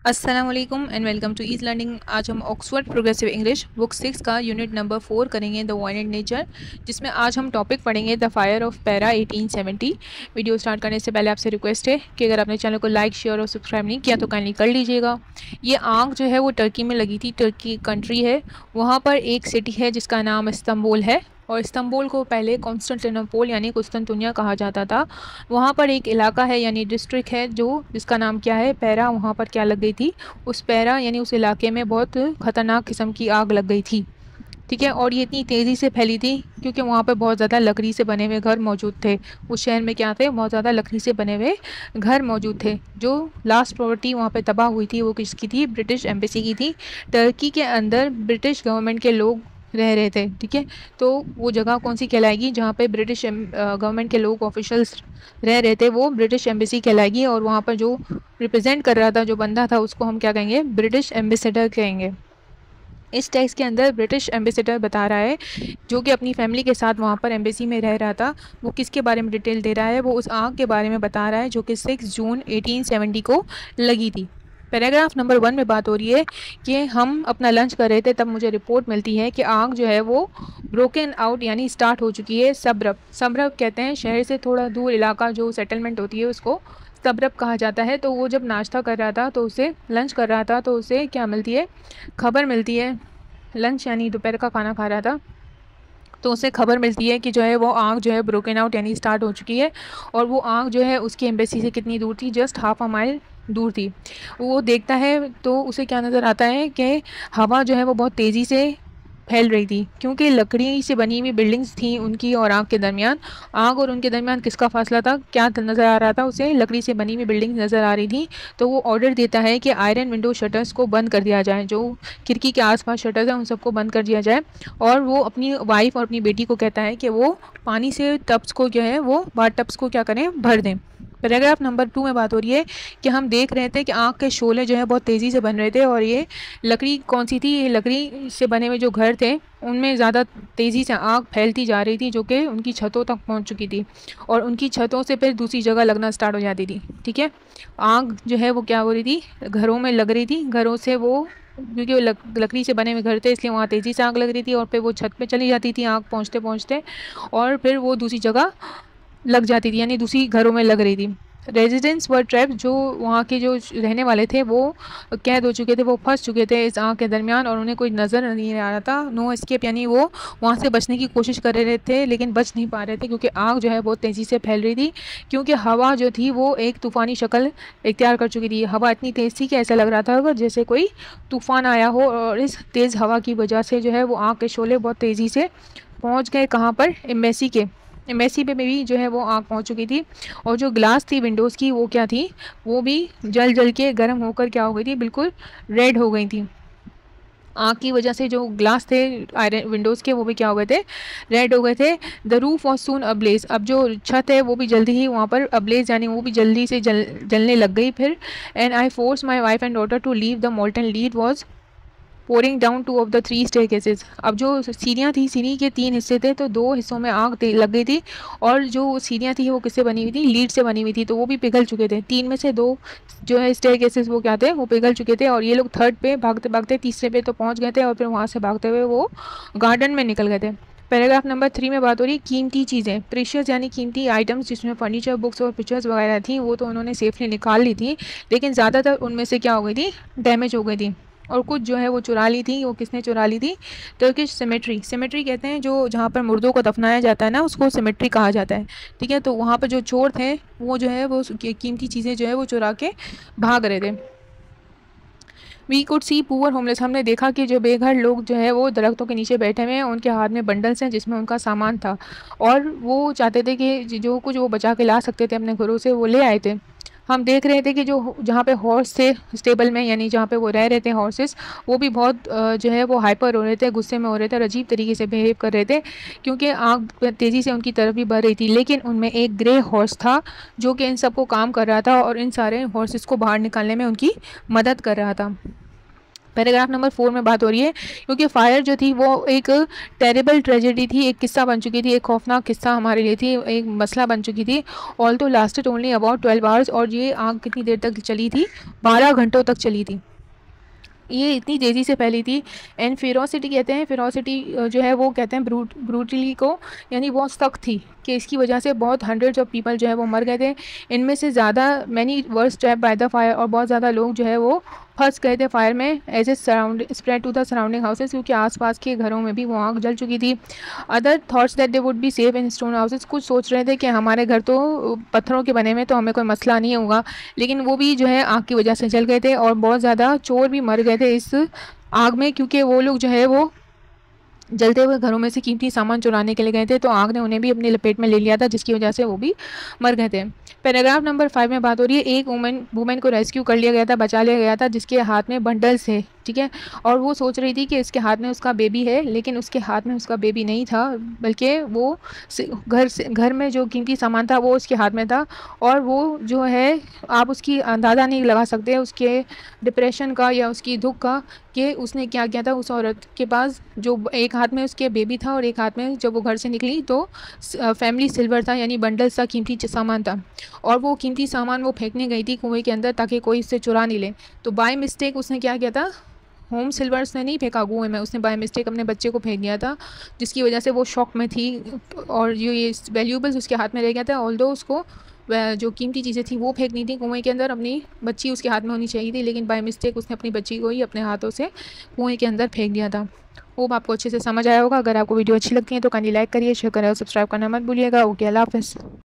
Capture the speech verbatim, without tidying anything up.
अस्सलाम वालेकुम and welcome to ease learning. आज हम Oxford progressive English book six का यूनिट नंबर फोर करेंगे, द वाइल्ड नेचर, जिसमें आज हम टॉपिक पढ़ेंगे the fire of Paris eighteen seventy. Video start करने से पहले आपसे रिक्वेस्ट है कि अगर आपने चैनल को लाइक शेयर और सब्सक्राइब नहीं किया तो काइंडली कर लीजिएगा। ये आग जो है वो टर्की में लगी थी। टर्की कंट्री है, वहाँ पर एक सिटी है जिसका नाम इस्तांबुल है, और इस्तांबुल को पहले कॉन्स्टेंटिनोपल यानी कुस्तुनतुनिया कहा जाता था। वहाँ पर एक इलाका है यानी डिस्ट्रिक्ट है जो जिसका नाम क्या है, पैरा। वहाँ पर क्या लग गई थी, उस पैरा यानी उस इलाके में बहुत ख़तरनाक किस्म की आग लग गई थी। ठीक है, और ये इतनी तेज़ी से फैली थी क्योंकि वहाँ पर बहुत ज़्यादा लकड़ी से बने हुए घर मौजूद थे। उस शहर में क्या थे, बहुत ज़्यादा लकड़ी से बने हुए घर मौजूद थे। जो लास्ट प्रॉपर्टी वहाँ पे तबाह हुई थी वो किसकी थी, ब्रिटिश एम्बेसी की थी। टर्की के अंदर ब्रिटिश गवर्नमेंट के लोग रह रहे थे। ठीक है, तो वो जगह कौन सी कहलाएगी जहाँ पे ब्रिटिश गवर्नमेंट के लोग ऑफिशियल्स रह रहे थे, वो ब्रिटिश एम्बेसी कहलाएगी। और वहाँ पर जो रिप्रेजेंट कर रहा था, जो बंदा था, उसको हम क्या कहेंगे, ब्रिटिश एम्बेसडर कहेंगे। इस टेक्स्ट के अंदर ब्रिटिश एम्बेसडर बता रहा है, जो कि अपनी फैमिली के साथ वहाँ पर एम्बेसी में रह रहा था, वो किसके बारे में डिटेल दे रहा है, वो उस आग के बारे में बता रहा है जो कि सिक्स जून एटीन सेवेंटी को लगी थी। पैराग्राफ नंबर वन में बात हो रही है कि हम अपना लंच कर रहे थे, तब मुझे रिपोर्ट मिलती है कि आग जो है वो ब्रोकन आउट यानी स्टार्ट हो चुकी है। सबरब सबरब कहते हैं शहर से थोड़ा दूर इलाका जो सेटलमेंट होती है उसको सबरब कहा जाता है। तो वो जब नाश्ता कर रहा था, तो उसे लंच कर रहा था, तो उसे क्या मिलती है, खबर मिलती है। लंच यानी दोपहर का खाना खा रहा था, तो उसे खबर मिलती है कि जो है वो आग जो है ब्रोकन आउट यानी स्टार्ट हो चुकी है। और वो आग जो है उसकी एम्बेसी से कितनी दूर थी, जस्ट हाफ अ माइल दूर थी। वो देखता है तो उसे क्या नज़र आता है कि हवा जो है वो बहुत तेज़ी से फैल रही थी, क्योंकि लकड़ी से बनी हुई बिल्डिंग्स थी उनकी और आग के दरमियान। आग और उनके दरमियान किसका फासला था, क्या नज़र आ रहा था उसे, लकड़ी से बनी हुई बिल्डिंग नज़र आ रही थी। तो वो ऑर्डर देता है कि आयरन विंडो शटर्स को बंद कर दिया जाए, जो खिड़की के आसपास शटर्स हैं उन सबको बंद कर दिया जाए। और वो अपनी वाइफ और अपनी बेटी को कहता है कि वो पानी से टब्स को जो है वो बाथ टब्स को क्या करें, भर दें। पैराग्राफ नंबर टू में बात हो रही है कि हम देख रहे थे कि आग के शोले जो है बहुत तेज़ी से बन रहे थे, और ये लकड़ी कौन सी थी, ये लकड़ी से बने हुए जो घर थे उनमें ज़्यादा तेज़ी से आग फैलती जा रही थी, जो कि उनकी छतों तक पहुंच चुकी थी, और उनकी छतों से फिर दूसरी जगह लगना स्टार्ट हो जाती थी। ठीक है, आग जो है वो क्या हो रही थी, घरों में लग रही थी। घरों से वो, क्योंकि वो लक, लकड़ी से बने हुए घर थे, इसलिए वहाँ तेज़ी से आग लग रही थी, और फिर वो छत पे चली जाती थी आग पहुँचते पहुँचते, और फिर वो दूसरी जगह लग जाती थी यानी दूसरी घरों में लग रही थी। रेजिडेंट्स वर ट्रैप्ड, जो वहाँ के जो रहने वाले थे वो कैद हो चुके थे, वो फंस चुके थे इस आग के दरमियान, और उन्हें कोई नज़र नहीं आ रहा था। नो एस्केप यानी वो वहाँ से बचने की कोशिश कर रहे थे लेकिन बच नहीं पा रहे थे, क्योंकि आग जो है बहुत तेज़ी से फैल रही थी, क्योंकि हवा जो थी वो एक तूफ़ानी शक्ल इख्तियार कर चुकी थी। हवा इतनी तेज़ थी कि ऐसा लग रहा था अगर जैसे कोई तूफ़ान आया हो, और इस तेज़ हवा की वजह से जो है वो आग के शोले बहुत तेज़ी से पहुँच गए कहाँ पर, एम्बेसी के एम्बेसी पे भी जो है वो आग पहुंच चुकी थी। और जो ग्लास थी विंडोज़ की वो क्या थी, वो भी जल जल के गर्म होकर क्या हो गई थी, बिल्कुल रेड हो गई थी। आग की वजह से जो ग्लास थे आयरन विंडोज़ के, वो भी क्या हो गए थे, रेड हो गए थे। The roof was soon ablaze, अब जो छत है वो भी जल्दी ही वहाँ पर अब्लेज यानी वो भी जल्दी से जल जलने लग गई फिर। And I force my wife and daughter to leave the molten lead was pouring down two of the three staircases. अब जो सीढ़ियाँ थी, सीढ़ी के तीन हिस्से थे, तो दो हिस्सों में आग लग गई थी, और जो सीढ़ियाँ थी वो किससे बनी हुई थी, लीड से बनी हुई थी, तो वो भी पिघल चुके थे। तीन में से दो जो है स्टेयरकेसेस वो क्या थे, वो पिघल चुके थे, और ये लोग थर्ड पे भागते भागते तीसरे पे तो पहुँच गए थे, और फिर वहाँ से भागते हुए वो गार्डन में निकल गए थे। पैराग्राफ नंबर थ्री में बात हो रही कीमती चीज़ें, प्रीशियस यानी कीमती आइटम्स, जिसमें फर्नीचर, बुक्स और पिक्चर्स वगैरह थी, वो तो उन्होंने सेफली निकाल ली थी, लेकिन ज़्यादातर उनमें से क्या हो गई थी, डैमेज हो गई थी, और कुछ जो है वो चुरा ली थी। वो किसने चुरा ली थी, टर्किश सिमेट्री। सिमेट्री कहते हैं जो जहाँ पर मुर्दों को दफनाया जाता है ना, उसको सिमेट्री कहा जाता है। ठीक है, तो वहाँ पर जो चोर थे वो जो है वो कीमती चीज़ें जो है वो चुरा के भाग रहे थे। We could see poor homeless, हमने देखा कि जो बेघर लोग जो है वो दरख्तों के नीचे बैठे हुए हैं, उनके हाथ में बंडल्स हैं जिसमें उनका सामान था, और वो चाहते थे कि जो कुछ वो बचा के ला सकते थे अपने घरों से वो ले आए थे। हम देख रहे थे कि जो जहाँ पे हॉर्स थे स्टेबल में, यानी जहाँ पे वो रह रहे थे हॉर्सेस, वो भी बहुत जो है वो हाइपर हो रहे थे, गुस्से में हो रहे थे, और अजीब तरीके से बिहेव कर रहे थे, क्योंकि आग तेज़ी से उनकी तरफ भी बढ़ रही थी। लेकिन उनमें एक ग्रे हॉर्स था जो कि इन सबको काम कर रहा था, और इन सारे हॉर्सेस को बाहर निकालने में उनकी मदद कर रहा था। पैराग्राफ नंबर फोर में बात हो रही है, क्योंकि फायर जो थी वो एक टेरिबल ट्रेजेडी थी, एक किस्सा बन चुकी थी, एक खौफनाक किस्सा हमारे लिए थी, एक मसला बन चुकी थी। ऑल तो lasted only about twelve hours, और ये आग कितनी देर तक चली थी? बारह घंटों तक चली थी। ये इतनी तेज़ी से फैली थी। एंड फेरोसिटी कहते हैं, फेरोसिटी जो है वो कहते हैं ब्रूट ब्रूटली को, यानी बहुत सख्त थी कि इसकी वजह से बहुत हंड्रेड्स ऑफ पीपल जो है वो मर गए थे। इनमें से ज़्यादा many were trap by the fire, और बहुत ज़्यादा लोग जो है वो फंस गए थे फायर में as a surround spread to the surrounding houses, क्योंकि आसपास के घरों में भी वो आग जल चुकी थी। Other thoughts that they would be safe in stone houses, कुछ सोच रहे थे कि हमारे घर तो पत्थरों के बने हुए तो हमें कोई मसला नहीं होगा, लेकिन वो भी जो है आग की वजह से जल गए थे, और बहुत ज़्यादा चोर भी मर गए थे इस आग में, क्योंकि वो लोग जो है वो जलते हुए घरों में से कीमती सामान चुराने के लिए गए थे, तो आग ने उन्हें भी अपनी लपेट में ले लिया था, जिसकी वजह से वो भी मर गए थे। पैराग्राफ नंबर फाइव में बात हो रही है, एक वुमेन वुमेन को रेस्क्यू कर लिया गया था, बचा लिया गया था, जिसके हाथ में बंडल्स है, ठीक है, और वो सोच रही थी कि इसके हाथ में उसका बेबी है, लेकिन उसके हाथ में उसका बेबी नहीं था, बल्कि वो घर से घर में जो कीमती सामान था वो उसके हाथ में था। और वो जो है आप उसकी अंदाज़ा नहीं लगा सकते उसके डिप्रेशन का या उसकी दुख का, कि उसने क्या किया था। उस औरत के पास जो एक हाथ में उसके बेबी था और एक हाथ में जब वो घर से निकली तो फैमिली सिल्वर था, यानी बंडल सा कीमती सामान था, और वो कीमती सामान वो फेंकने गई थी कुएं के अंदर ताकि कोई इससे चुरा नहीं ले। तो बाय मिस्टेक उसने क्या किया था, होम सिल्वर्स ने नहीं फेंका कुएं में, उसने बाय मिस्टेक अपने बच्चे को फेंक दिया था, जिसकी वजह से वो शॉक में थी, और जो ये वैल्यूबल्स उसके हाथ में रह गया था। ऑल्दो उसको जो कीमती चीज़ें थी वो फेंकनी थी कुएं के अंदर, अपनी बच्ची उसके हाथ में होनी चाहिए थी, लेकिन बाय मिस्टेक उसने अपनी बच्ची को ही अपने हाथों से कुएं के अंदर फेंक दिया था। वो आपको अच्छे से समझ आया होगा। अगर आपको वीडियो अच्छी लगती है तो काइंडली लाइक करिए, शेयर करें और सब्सक्राइब करना मत भूलिएगा। ओके, अल्लाह हाफ़िज़।